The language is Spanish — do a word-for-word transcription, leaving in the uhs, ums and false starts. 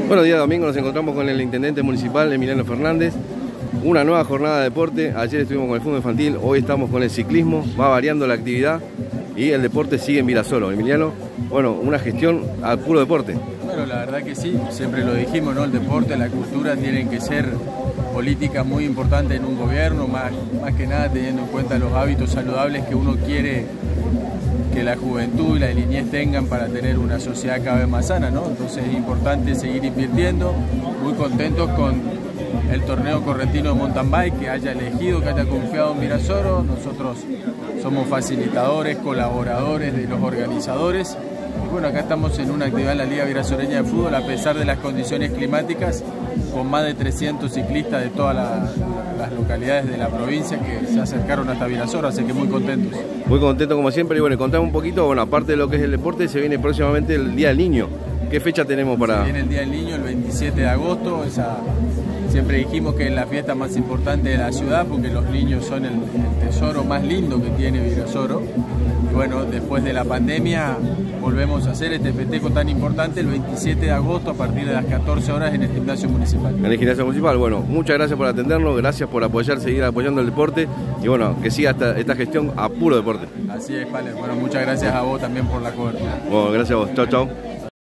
Bueno, día domingo nos encontramos con el intendente municipal, Emiliano Fernández. Una nueva jornada de deporte. Ayer estuvimos con el fútbol infantil, hoy estamos con el ciclismo. Va variando la actividad y el deporte sigue en Virasoro. Emiliano, bueno, una gestión al puro deporte. Bueno, la verdad que sí, siempre lo dijimos, ¿no? El deporte, la cultura tienen que ser políticas muy importantes en un gobierno, más, más que nada teniendo en cuenta los hábitos saludables que uno quiere que la juventud y la niñez tengan para tener una sociedad cada vez más sana, ¿no? Entonces es importante seguir invirtiendo, muy contentos con el torneo correntino de mountain bike, que haya elegido, que haya confiado en Virasoro. Nosotros somos facilitadores, colaboradores de los organizadores. Y bueno, acá estamos en una actividad en la Liga Virasoreña de Fútbol, a pesar de las condiciones climáticas, con más de trescientos ciclistas de todas la, las localidades de la provincia que se acercaron hasta Virasoro, así que muy contentos. Muy contentos como siempre. Y bueno, contame un poquito, bueno, aparte de lo que es el deporte, se viene próximamente el Día del Niño. ¿Qué fecha tenemos para...? Se viene el Día del Niño, el veintisiete de agosto, esa... Siempre dijimos que es la fiesta más importante de la ciudad porque los niños son el, el tesoro más lindo que tiene Virasoro. Y bueno, después de la pandemia volvemos a hacer este festejo tan importante el veintisiete de agosto a partir de las catorce horas en el gimnasio municipal. En el gimnasio municipal. Bueno, muchas gracias por atendernos, gracias por apoyar, seguir apoyando el deporte y bueno, que siga esta, esta gestión a puro deporte. Así es, Pale. Bueno, muchas gracias a vos también por la cobertura. Bueno, gracias a vos. Chao, chao.